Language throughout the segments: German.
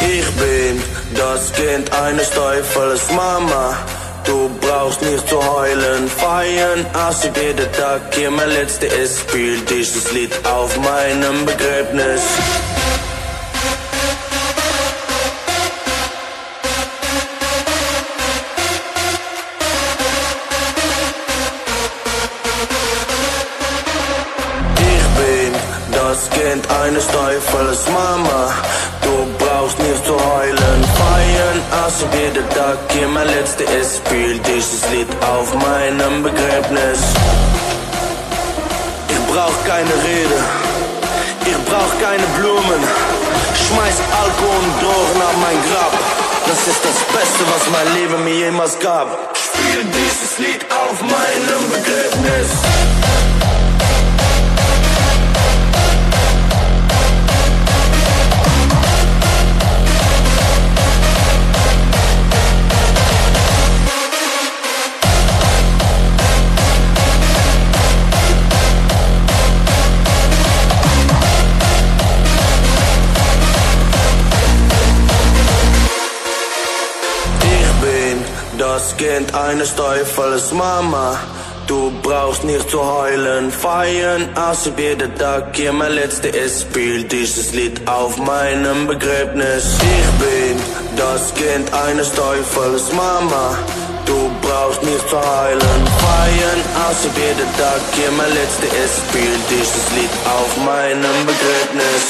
Ich bin das Kind eines Teufels, Mama. Du brauchst nicht zu heulen, feiern, als ob jeder Tag hier mein letzter ist. Spiel dieses Lied auf meinem Begräbnis. Ich bin das Kind eines Teufels, Mama. Du brauchst nicht zu heulen, feiern, als ob jeder Tag hier mein letzter ist. Spiel dieses Lied auf meinem Begräbnis. Ich brauch keine Rede, ich brauch keine Blumen. Schmeiß Alkohol und Drogen auf mein Grab. Das ist das Beste, was mein Leben mir jemals gab. Spiel dieses Lied auf meinem Begräbnis. Das Kind eines Teufels, Mama. Du brauchst nicht zu heulen, feiern, als ob jeder Tag hier mein letzter ist. Spiel dieses Lied auf meinem Begräbnis. Ich bin das Kind eines Teufels, Mama. Du brauchst nicht zu heulen, feiern, als ob jeder Tag hier mein letzter ist. Spiel dieses Lied auf meinem Begräbnis.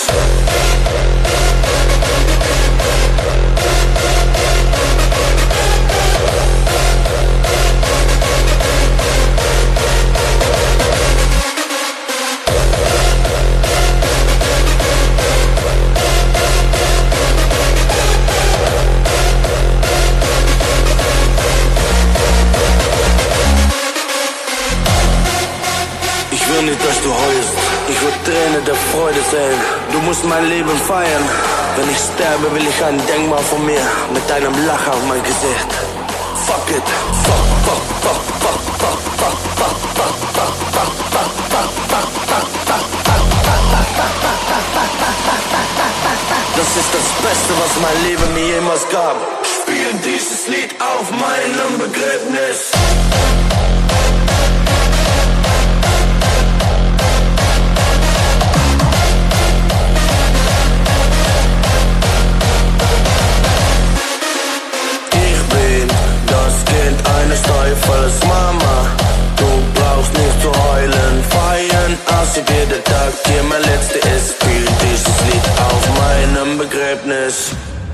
Ich will nicht, dass du heulst, ich will Tränen der Freude sehen. Du musst mein Leben feiern. Wenn ich sterbe, will ich ein Denkmal von mir mit einem Lachen auf mein Gesicht. Fuck it, fuck, fuck, fuck, fuck, fuck, fuck, fuck, fuck, fuck, fuck, fuck, fuck, fuck, fuck, fuck. Das ist das Beste, was mein Leben mir jemals gab. Spiel dieses Lied auf meinem Begräbnis. Teufels, Mama. Du brauchst nicht zu heulen, feiern, als ob jeder Tag hier mein letzter ist. Spiel dieses Lied auf meinem Begräbnis.